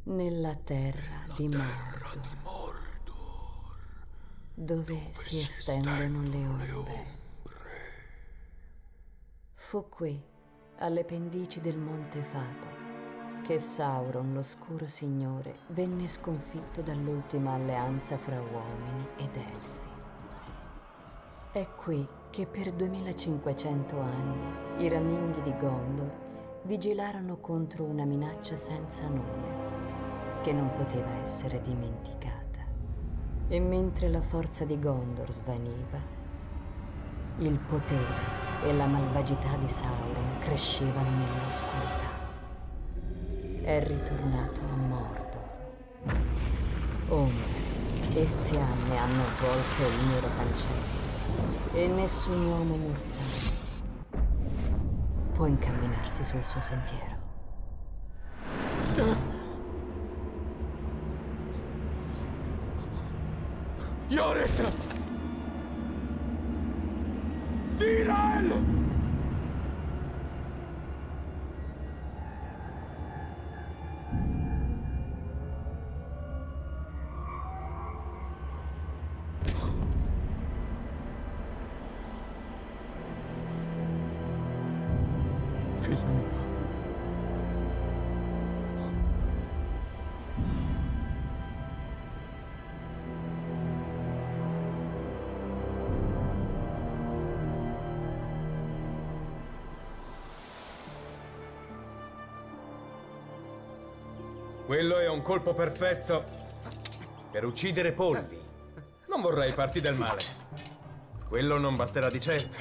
nella terra di Mordor, dove si estendono le ombre. Fu qui, alle pendici del Monte Fato, che Sauron, l'oscuro signore, venne sconfitto dall'ultima alleanza fra uomini ed elfi. È qui che per 2500 anni i raminghi di Gondor vigilarono contro una minaccia senza nome, che non poteva essere dimenticata. E mentre la forza di Gondor svaniva, il potere e la malvagità di Sauron crescevano nell'oscurità. È ritornato a Mordor. Ombre e fiamme hanno avvolto il nero cancello e nessun uomo mortale può incamminarsi sul suo sentiero. Ioret! Dirael! Figlio mio. Quello è un colpo perfetto per uccidere polli. Non vorrei farti del male. Quello non basterà di certo.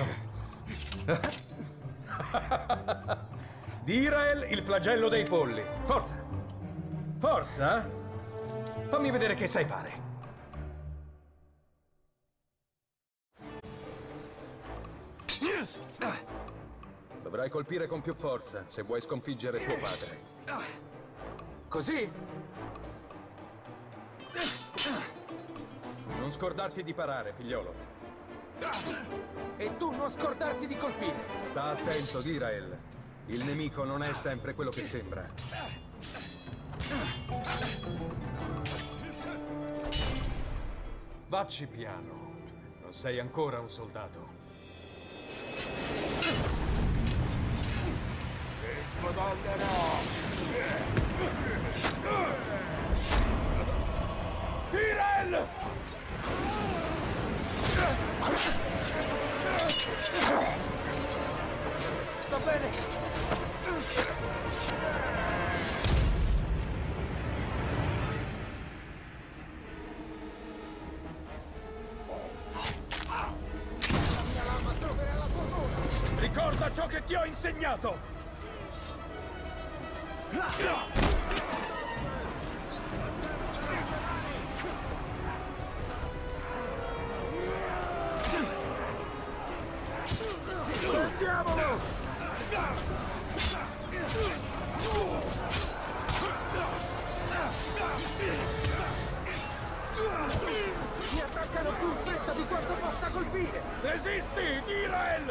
Dirael, il flagello dei polli. Forza! Forza! Fammi vedere che sai fare. Dovrai colpire con più forza se vuoi sconfiggere tuo padre. Così? Non scordarti di parare, figliolo. E tu non scordarti di colpire. Sta attento, Dirael. Il nemico non è sempre quello che sembra. Vacci piano. Non sei ancora un soldato. Ti spadollerò! Dirael! Sta bene! Ricorda ciò che ti ho insegnato! Prendiamolo! Mi attaccano più in fretta di quanto possa colpire! Resisti, Dirael!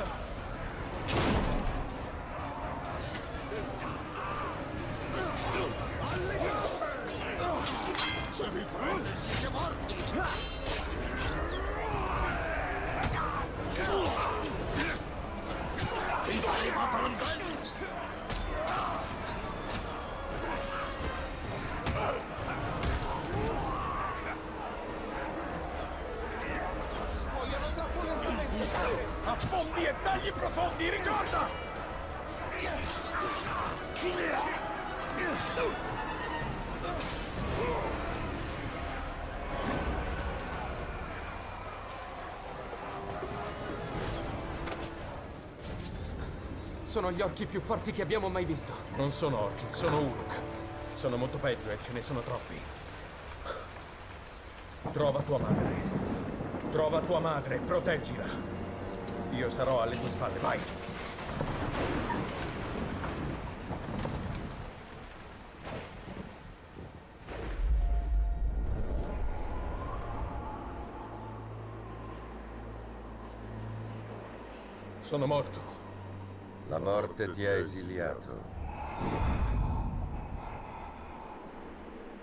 Se mi prende, siete morti! Mi pareva prendere! Vogliono troppo lentamente! Affondi e tagli profondi, ricorda! Sono gli orchi più forti che abbiamo mai visto. Non sono orchi, sono Uruk. Sono molto peggio e ce ne sono troppi. Trova tua madre. Trova tua madre, proteggila. Io sarò alle tue spalle, vai! Sono morto. La morte ti ha esiliato.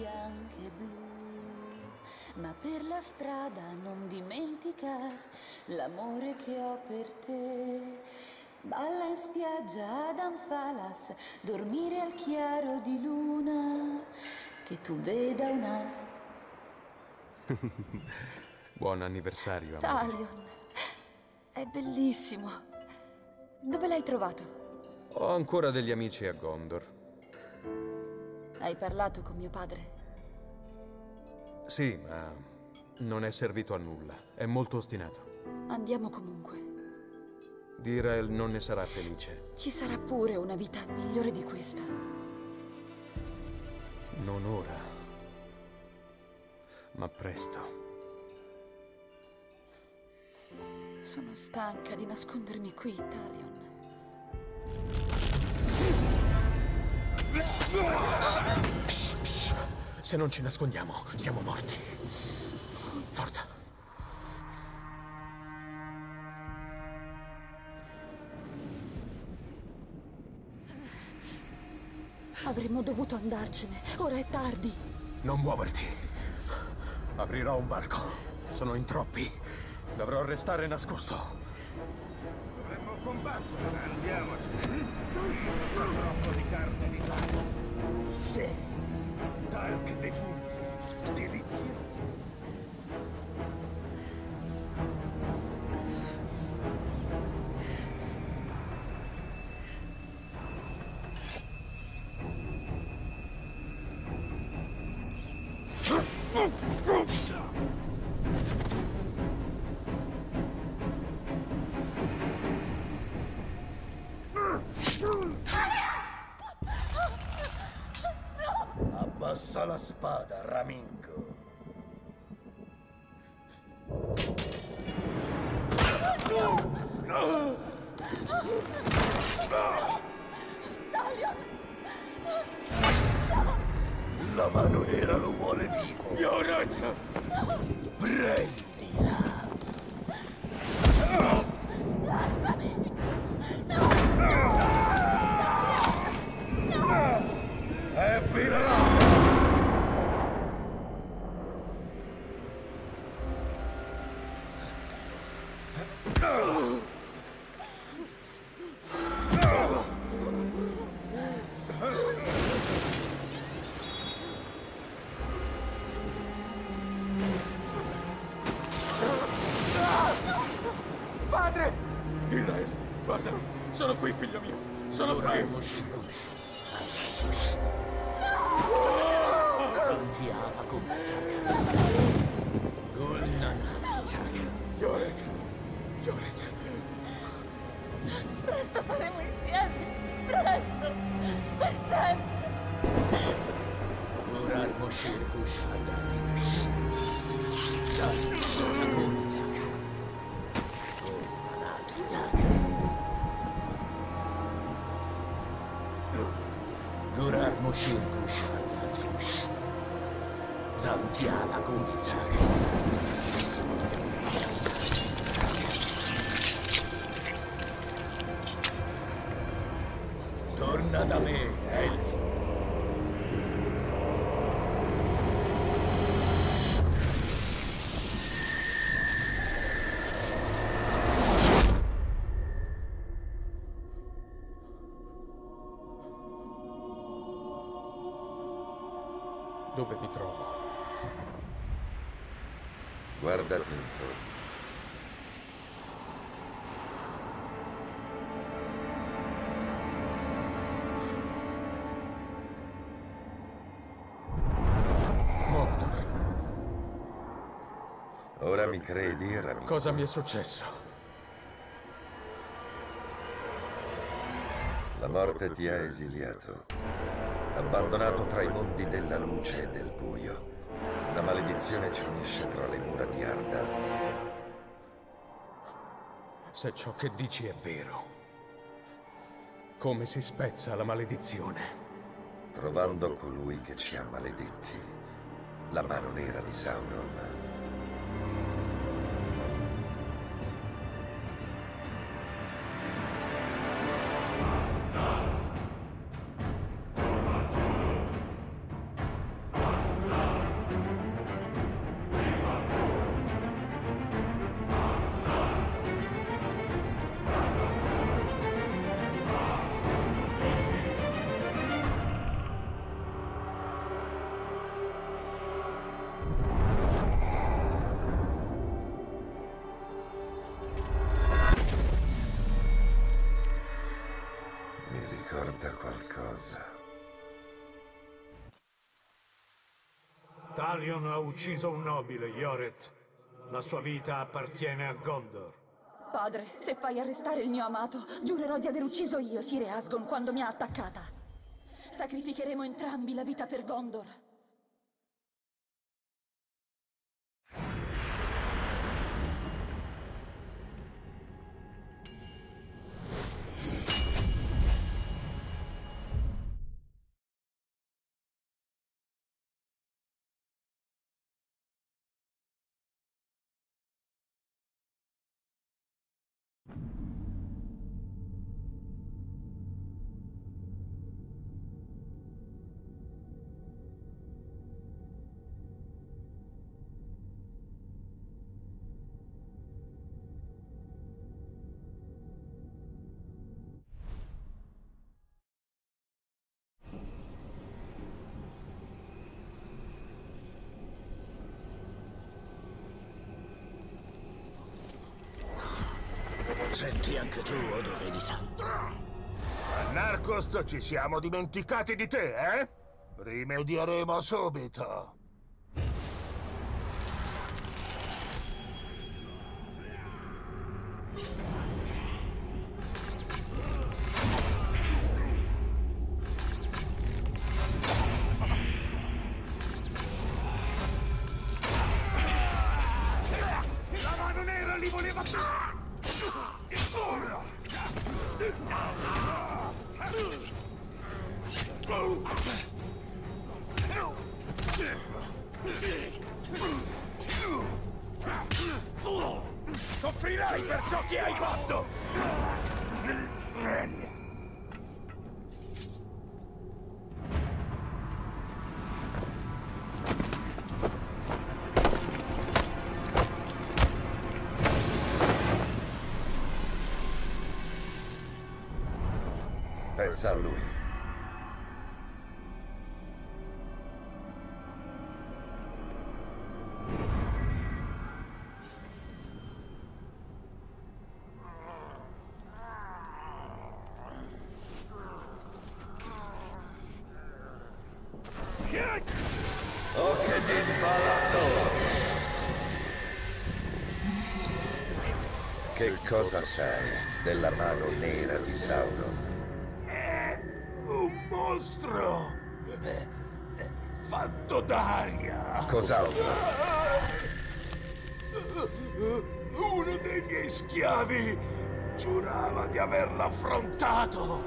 bianche e blu, ma per la strada non dimentica l'amore che ho per te. Balla in spiaggia ad Anfalas, dormire al chiaro di luna, che tu veda una... Buon anniversario, amore. Talion, è bellissimo. Dove l'hai trovato? Ho ancora degli amici a Gondor. Hai parlato con mio padre? Sì, ma non è servito a nulla. È molto ostinato. Andiamo comunque. Dirael non ne sarà felice. Ci sarà pure una vita migliore di questa. Non ora, ma presto. Sono stanca di nascondermi qui, Talion. Se non ci nascondiamo, siamo morti. Forza. Avremmo dovuto andarcene. Ora è tardi. Non muoverti. Aprirò un varco. Sono in troppi. Dovrò restare nascosto. Dovremmo combattere. Andiamoci. C'è troppo di carne di taglio. Sì. Dark defunti. Delizioso. Abbassa la spada, Ramingo. Talion! La mano nera lo vuole vivo. Yoret! Prendila. Lasciami! E virerà! Padre! Dirael, guardami. Sono qui, figlio mio. Sono qui. Yoret. Yoret. Presto saremo insieme! Presto! Per sempre! Gurar Moshir Kushan Yazkush. Zantiala Gunizak. Torna da me, Elf. Dove mi trovo? Guardati intorno. Mordor. Ora mi credi, Ramingo? Cosa mi è successo? La morte ti ha esiliato. Abbandonato tra i mondi della luce e del buio. Una maledizione ci unisce tra le mura di Arda. Se ciò che dici è vero, come si spezza la maledizione? Trovando colui che ci ha maledetti. La mano nera di Sauron. cosa. Talion ha ucciso un nobile, Ioret. La sua vita appartiene a Gondor. Padre, se fai arrestare il mio amato, giurerò di aver ucciso io Sire Asgon quando mi ha attaccata. Sacrificheremo entrambi la vita per Gondor. Senti anche tu odore di sangue. A Narcost ci siamo dimenticati di te, eh? Rimedieremo subito. La mano nera li voleva... Soffrirai per ciò che hai fatto! Pensa a lui. Oh, che d'impalato! Che cosa sai della mano nera di Sauron? Un mostro! Fatto d'aria! Cos'altro? Uno dei miei schiavi giurava di averlo affrontato!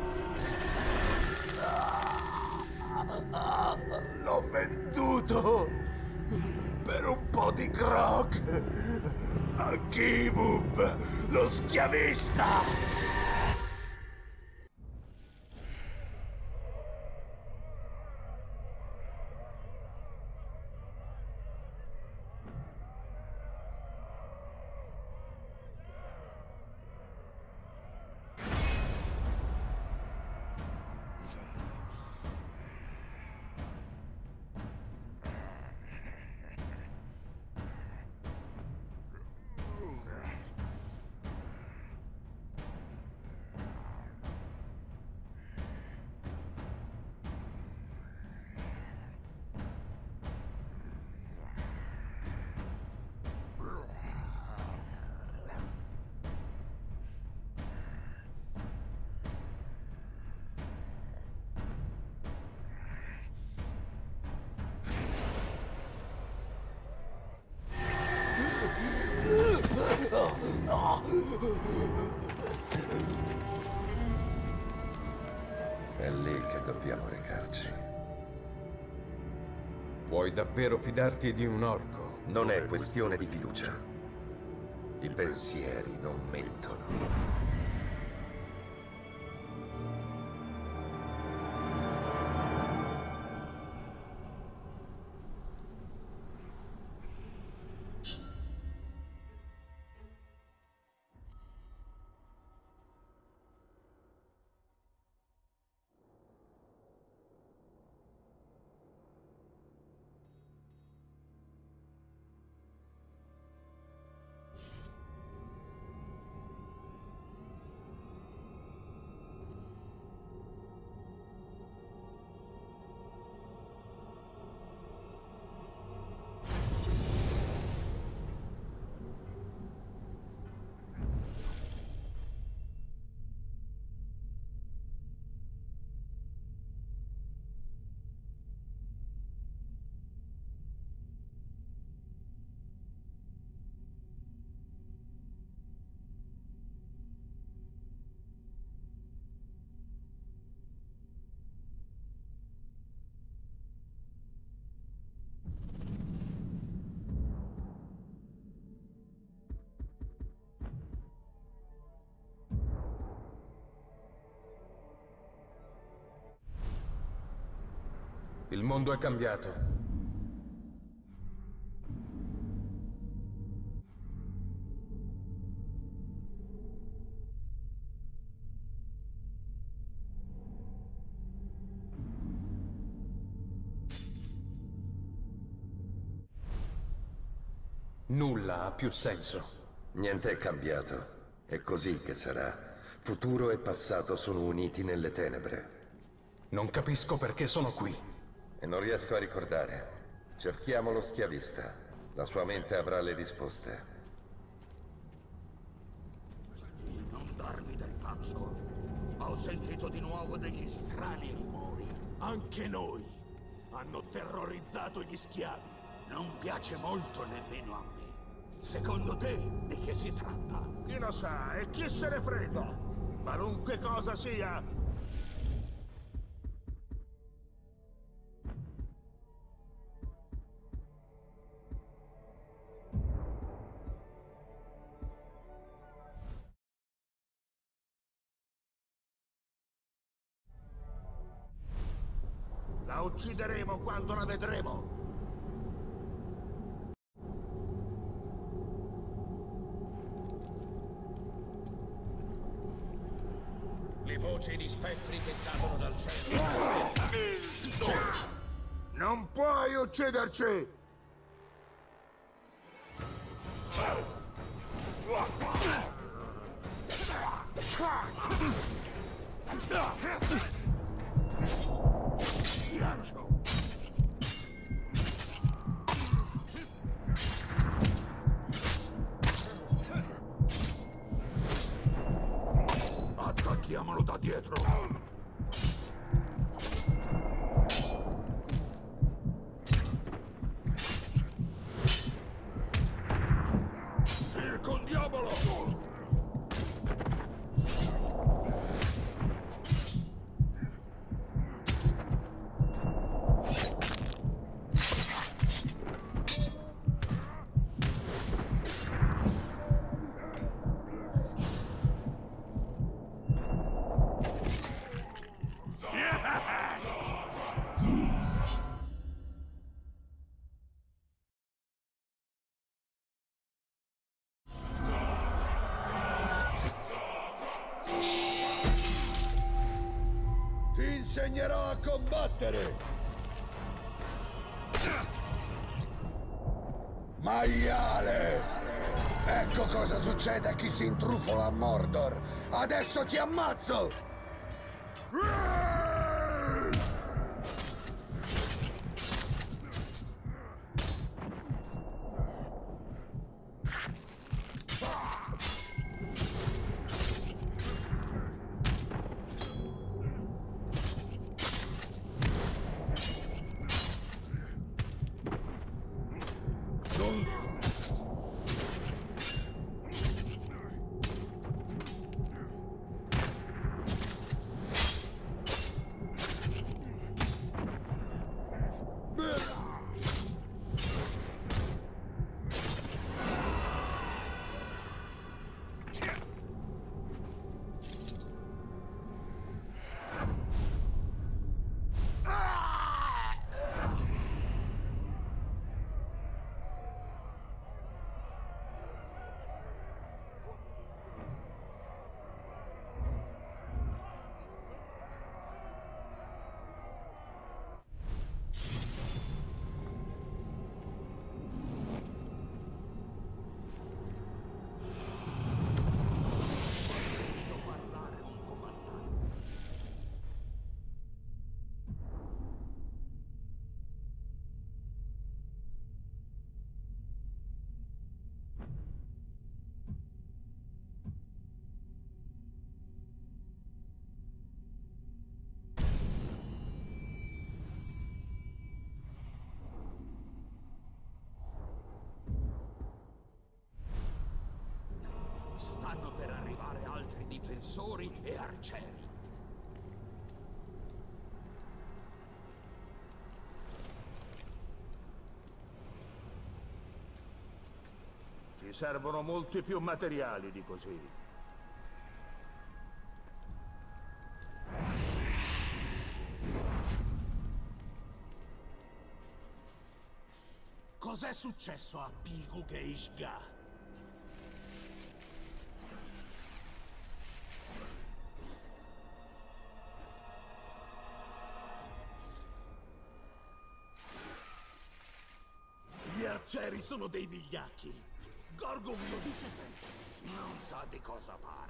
L'ho venduto per un po' di grog a Kibub, lo schiavista! È lì che dobbiamo recarci. Vuoi davvero fidarti di un orco? Non è questione di fiducia. I pensieri non mentono. Il mondo è cambiato. Nulla ha più senso. Niente è cambiato. È così che sarà. Futuro e passato sono uniti nelle tenebre. Non capisco perché sono qui. E non riesco a ricordare. Cerchiamo lo schiavista. La sua mente avrà le risposte. Non darmi del pazzo. Ho sentito di nuovo degli strani rumori. Anche noi hanno terrorizzato gli schiavi. Non piace molto nemmeno a me. Secondo te, di che si tratta? Chi lo sa e chi se ne frega? Qualunque cosa sia. La uccideremo quando la vedremo. Le voci di spettri che cadono dal cielo. Non puoi ucciderci! Ghiaccio. Attacchiamolo da dietro. Circondiamolo! Ti insegnerò a combattere! Maiale! Ecco cosa succede a chi si intrufola a Mordor! Adesso ti ammazzo! Stanno per arrivare altri difensori e arcieri. Ci servono molti più materiali di così. successo a Pigu Geishga? Gli arcieri sono dei vigliacchi. Gorgon lo dice sempre. Non sa di cosa parla.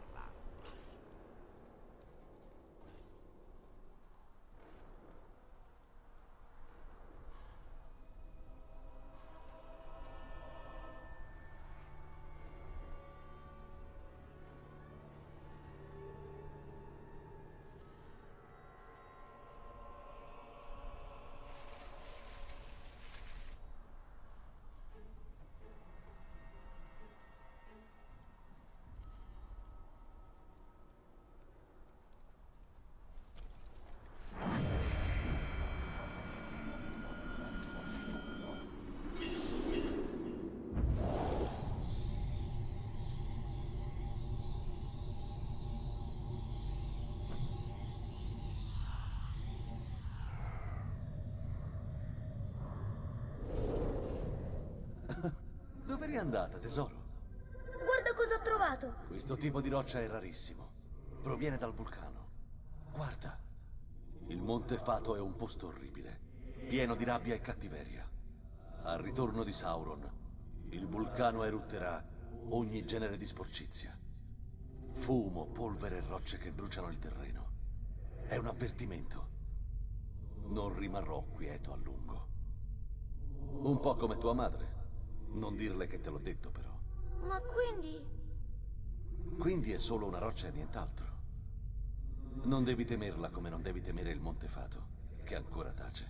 Dove eri andata, tesoro? Guarda cosa ho trovato! Questo tipo di roccia è rarissimo. Proviene dal vulcano. Guarda. Il Monte Fato è un posto orribile, pieno di rabbia e cattiveria. Al ritorno di Sauron, il vulcano erutterà ogni genere di sporcizia. Fumo, polvere e rocce che bruciano il terreno. È un avvertimento. Non rimarrò quieto a lungo. Un po' come tua madre. Non dirle che te l'ho detto, però. Ma quindi... Quindi è solo una roccia e nient'altro. Non devi temerla come non devi temere il Monte Fato, che ancora tace.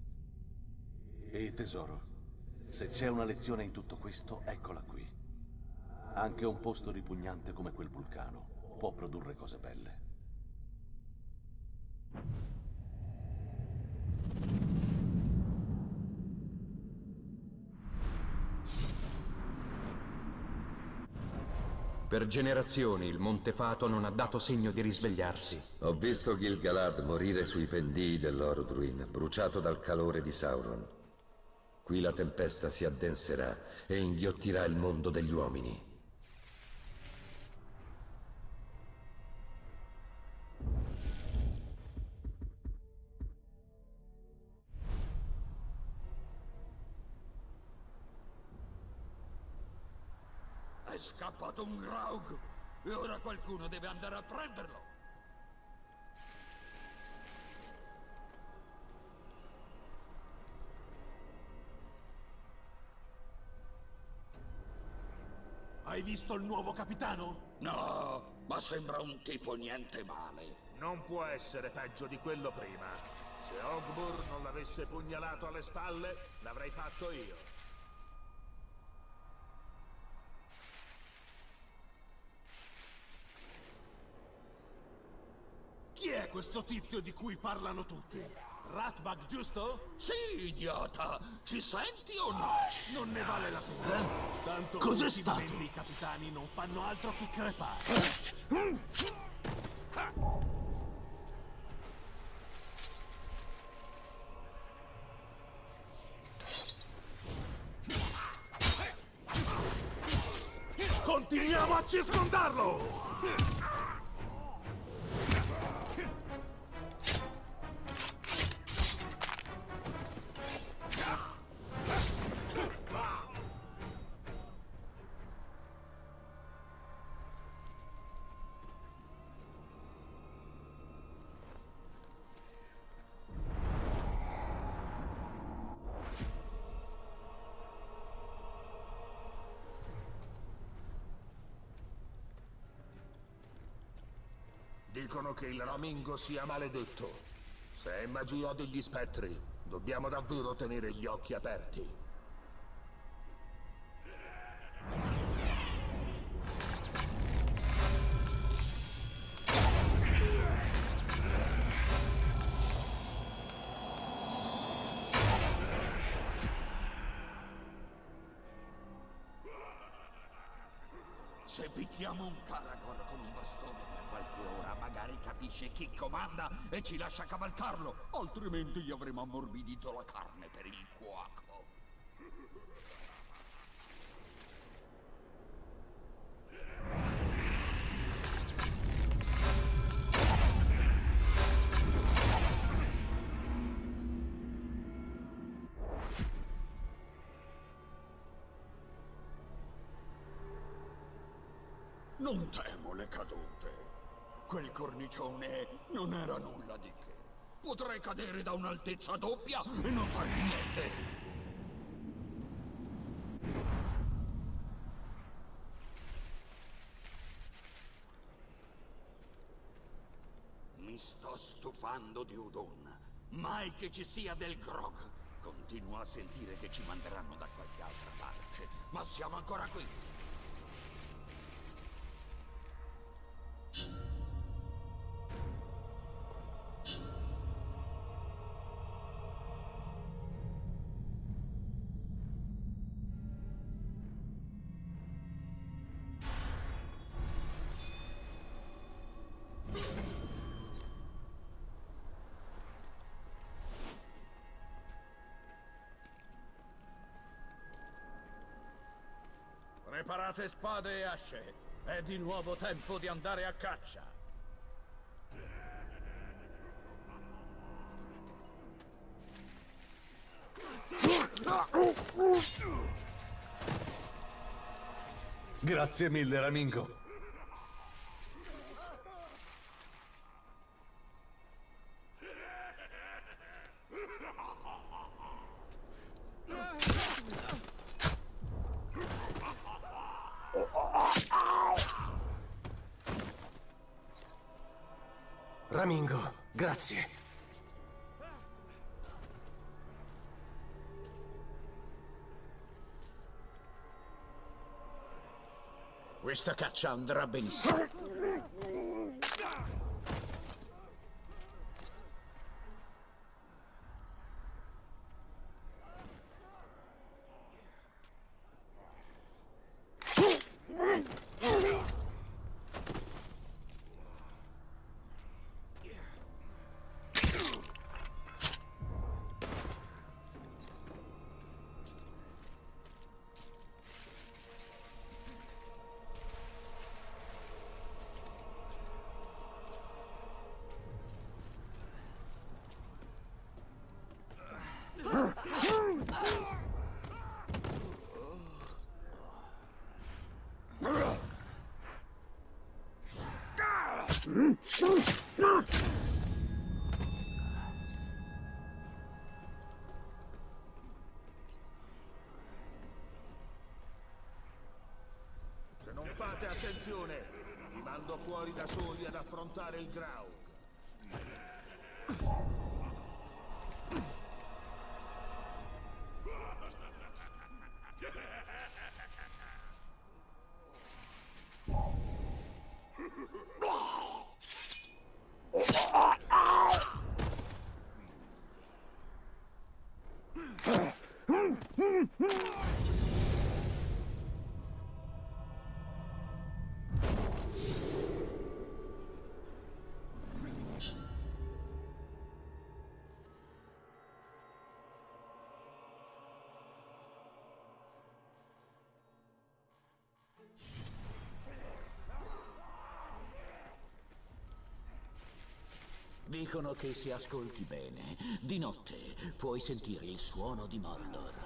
E tesoro, se c'è una lezione in tutto questo, eccola qui. Anche un posto ripugnante come quel vulcano può produrre cose belle. Per generazioni il Monte Fato non ha dato segno di risvegliarsi. Ho visto Gil-galad morire sui pendii dell'Orodruin, bruciato dal calore di Sauron. Qui la tempesta si addenserà e inghiottirà il mondo degli uomini. È scappato un Graug e ora qualcuno deve andare a prenderlo. Hai visto il nuovo capitano? No, ma sembra un tipo niente male. Non può essere peggio di quello prima. Se Ogbur non l'avesse pugnalato alle spalle, l'avrei fatto io. Chi è questo tizio di cui parlano tutti? Ratbag, giusto? Sì, idiota! Ci senti o no? Non ne vale la pena. Tanto cos'è stato? I capitani non fanno altro che crepare. Continuiamo a circondarlo! Dicono che il Ramingo sia maledetto. Se è magia degli spettri, dobbiamo davvero tenere gli occhi aperti. Se picchiamo un Caragor con un bastone per qualche ora, magari capisce chi comanda e ci lascia cavalcarlo. Altrimenti gli avremo ammorbidito la carne per il cuoco. Non temo le cadute. Quel cornicione non era nulla di che. Potrei cadere da un'altezza doppia e non farmi niente. Mi sto stufando di Udon. Mai che ci sia del grog. Continuo a sentire che ci manderanno da qualche altra parte. Ma siamo ancora qui. Preparate spade e asce. È di nuovo tempo di andare a caccia. Grazie mille, Ramingo. Ramingo, grazie. Questa caccia andrà benissimo. Se non fate attenzione, vi mando fuori da soli ad affrontare il Graug. Dicono che si ascolti bene. Di notte puoi sentire il suono di Mordor.